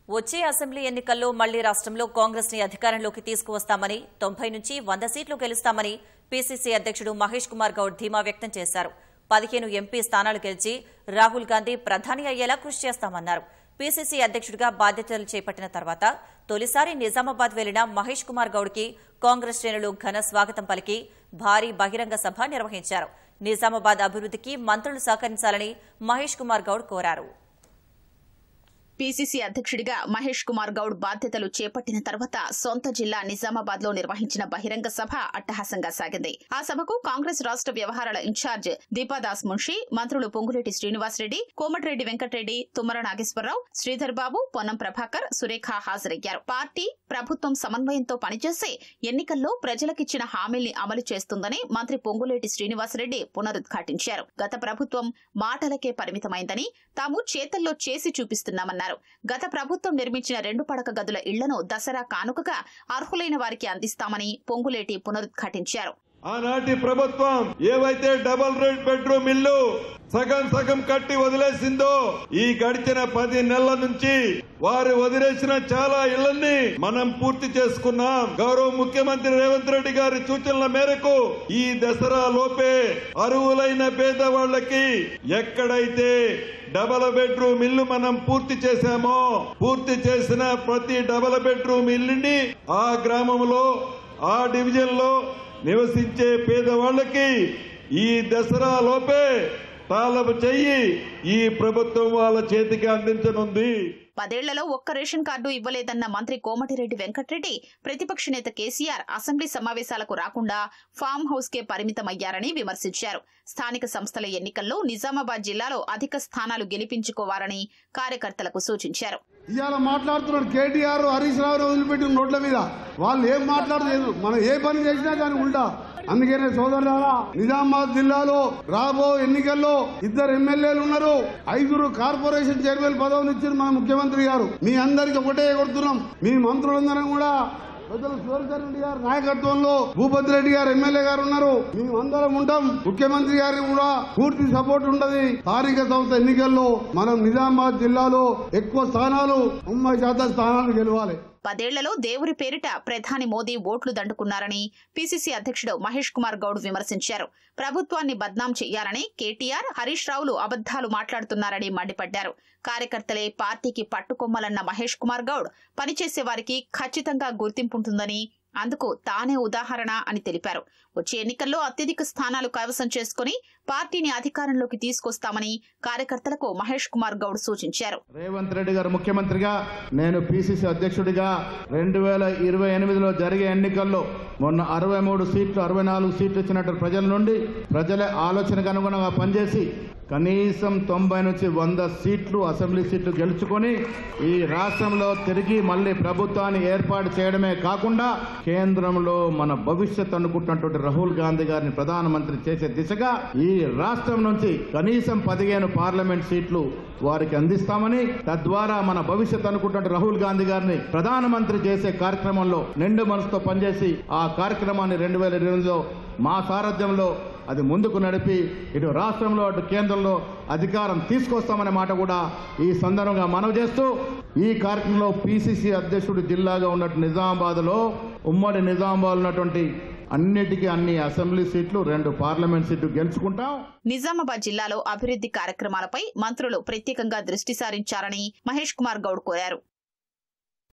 వచ్చే అసెంబ్లీ ఎన్నికల్లో మళ్లీ రాష్ట్రంలో కాంగ్రెస్ ని అధికారంలోకి తీసుకువస్తామని 90 నుంచి 100 సీట్లు గెలుస్తామని పీసీసీ అధ్యక్షుడు మహేష్ కుమార్ గౌడ్ ధీమా వ్యక్తం చేశారు. 15 ఎంపీ స్థానాలు గెలిచి రాహుల్ గాంధీ ప్రధాని అయ్యేలా కృషి చేస్తామన్నారు. పీసీసీ అధ్యక్షుడిగా బాధ్యతలు చేపట్టిన తర్వాత తొలిసారి నిజామాబాద్ వెళ్లిన మహేష్ కుమార్ గౌడ్ కి కాంగ్రెస్ శ్రేణులు ఘన స్వాగతం పలికి భారీ బహిరంగ సభ నిర్వహించారు. నిజామాబాద్ అభివృద్ధికి మంత్రులు సహకరించాలని మహేష్ కుమార్ గౌడ్ కోరారు. పీసీసీ అధ్యక్షుడిగా మహేష్ కుమార్ గౌడ్ బాధ్యతలు చేపట్టిన తర్వాత సొంత జిల్లా నిజామాబాద్ లో నిర్వహించిన బహిరంగ సభ అట్టహాసంగా సాగింది. ఆ సభకు కాంగ్రెస్ రాష్ట్ర వ్యవహారాల ఇన్ఛార్జ్ దీపాదాస్ మున్షి, మంత్రులు పొంగులేటి శ్రీనివాసరెడ్డి, కోమటిరెడ్డి వెంకటరెడ్డి, తుమ్మల నాగేశ్వరరావు, శ్రీధర్ బాబు, పొన్నం ప్రభాకర్, సురేఖ హాజరయ్యారు. పార్టీ ప్రభుత్వం సమన్వయంతో పనిచేసి ఎన్నికల్లో ప్రజలకిచ్చిన హామీల్ని అమలు చేస్తుందని మంత్రి పొంగులేటి శ్రీనివాసరెడ్డి పునరుద్ఘాటించారు. గత ప్రభుత్వం మాటలకే పరిమితమైందని తాము చేతల్లో చేసి చూపిస్తున్నామన్నారు. గత ప్రభుత్వం నిర్మించిన 2 పడక గదుల ఇళ్లను దసరా కానుకగా అర్హులైన వారికి అందిస్తామని పొంగులేటి పునరుద్ఘాటించారు. ఆనాటి ప్రభుత్వం ఏవైతే డబుల్ బెడ్రూమ్ ఇల్లు సగం కట్టి వదిలేసిందో ఈ గడిచిన 10 నెలల నుంచి వారు వదిలేసిన చాలా ఇళ్లని మనం పూర్తి చేసుకున్నాం. గౌరవ ముఖ్యమంత్రి రేవంత్ రెడ్డి గారి సూచనల మేరకు ఈ దసరా లోపే అర్హులైన పేదవాళ్లకి ఎక్కడైతే డబుల్ బెడ్రూమ్ ఇల్లు మనం పూర్తి చేశామో పూర్తి చేసిన ప్రతి డబుల్ బెడ్రూమ్ ఇల్లుని ఆ గ్రామంలో ఆ డివిజన్ లో నివసించే పేదవాళ్లకి ఈ దసరా లోపే తాళపు చెయ్యి ఈ ప్రభుత్వం వాళ్ళ చేతికి అందించనుంది. 10 ఏళ్లలో ఒక్క రేషన్ కార్డు ఇవ్వలేదన్న మంత్రి కోమటిరెడ్డి వెంకటరెడ్డి ప్రతిపక్ష నేత కేసీఆర్ అసెంబ్లీ సమావేశాలకు రాకుండా ఫామ్ హౌస్ కే పరిమితమయ్యారని విమర్శించారు. స్థానిక సంస్థల ఎన్నికల్లో నిజామాబాద్ జిల్లాలో అధిక స్థానాలు గెలిపించుకోవాలని కార్యకర్తలకు సూచించారు. ఇవాళ మాట్లాడుతున్నాడు కేటీఆర్, హరీష్ రావు వదిలిపెట్టిన నోట్ల మీద వాళ్ళు ఏం మాట్లాడలేదు. మనం ఏ పని చేసినా దాని ఉల్టా. అందుకనే సోదరులారా, నిజామాబాద్ జిల్లాలో రాబో ఎన్నికల్లో 2 ఎమ్మెల్యేలు ఉన్నారు, 5 కార్పొరేషన్ చైర్మన్ పదవులు ఇచ్చారు మన ముఖ్యమంత్రి గారు. మీ అందరికి ఒకటే కొడుతున్నాం. మీ మంత్రులందరం కూడా పెద్దలు సుదర్శన్ రెడ్డి గారి నాయకత్వంలో భూపతి రెడ్డి గారు ఎమ్మెల్యే గారు ఉన్నారు. మేమందరం ఉంటాం. ముఖ్యమంత్రి గారికి కూడా పూర్తి సపోర్ట్ ఉంటది. స్థానిక సంస్థ ఎన్నికల్లో మనం నిజామాబాద్ జిల్లాలో ఎక్కువ స్థానాలు 90% స్థానాలు గెలవాలి. 10 ఏళ్లలో దేవుడి పేరిట ప్రధాని మోదీ ఓట్లు దండుకున్నారని పీసీసీ అధ్యక్షుడు మహేష్ కుమార్ గౌడ్ విమర్శించారు. ప్రభుత్వాన్ని బద్నాం చేయాలని కేటీఆర్, హరీష్ రావులు అబద్దాలు మాట్లాడుతున్నారని మండిపడ్డారు. కార్యకర్తలే పార్టీకి పట్టుకొమ్మలన్న మహేష్ కుమార్ గౌడ్ పనిచేసే వారికి ఖచ్చితంగా గుర్తింపుంటుందని, అందుకు తానే ఉదాహరణ అని తెలిపారు. వచ్చే ఎన్నికల్లో అత్యధిక స్థానాలు కైవసం చేసుకుని పార్టీని అధికారంలోకి తీసుకొస్తామని కార్యకర్తలకు మహేష్ కుమార్ గౌడ్ సూచించారు. రేవంత్ రెడ్డి గారు ముఖ్యమంత్రిగా, నేను పీసీసీ అధ్యక్షుడిగా 2028లో జరిగే ఎన్నికల్లో మొన్న 63 సీట్లు 64 సీట్లు ఇచ్చినట్టు ప్రజల నుండి ప్రజల ఆలోచనకు అనుగుణంగా పనిచేసి కనీసం 90 నుంచి 100 సీట్లు అసెంబ్లీ సీట్లు గెలుచుకొని ఈ రాష్ట్రంలో తిరిగి మళ్లీ ప్రభుత్వాన్ని ఏర్పాటు చేయడమే కాకుండా కేంద్రంలో మన భవిష్యత్ అనుకుంటున్నటువంటి రాహుల్ గాంధీ గారిని ప్రధానమంత్రి చేసే దిశగా ఈ రాష్ట్రం నుంచి కనీసం 15 పార్లమెంట్ సీట్లు వారికి అందిస్తామని, తద్వారా మన భవిష్యత్ అనుకుంటున్న రాహుల్ గాంధీ గారిని ప్రధానమంత్రి చేసే కార్యక్రమంలో నిండు మనసుతో పనిచేసి ఆ కార్యక్రమాన్ని 2028లో మా సారథ్యంలో అది ముందుకు నడిపి ఇటు రాష్ట్రంలో అటు కేంద్రంలో అధికారం తీసుకొస్తామనే మాట కూడా ఈ సందర్భంగా మనవి చేస్తూ, ఈ కార్యక్రమంలో పీసీసీ అధ్యక్షుడు జిల్లాగా ఉన్నట్టు నిజామాబాద్లో ఉమ్మడి నిజామాబాద్ ఉన్నటువంటి అన్ని అసెంబ్లీ సీట్లు 2 పార్లమెంట్ సీట్లు గెలుచుకుంటాం. నిజామాబాద్ జిల్లాలో అభివృద్ధి కార్యక్రమాలపై మంత్రులు ప్రత్యేకంగా దృష్టి సారించారని మహేష్ కుమార్ గౌడ్ కోరారు.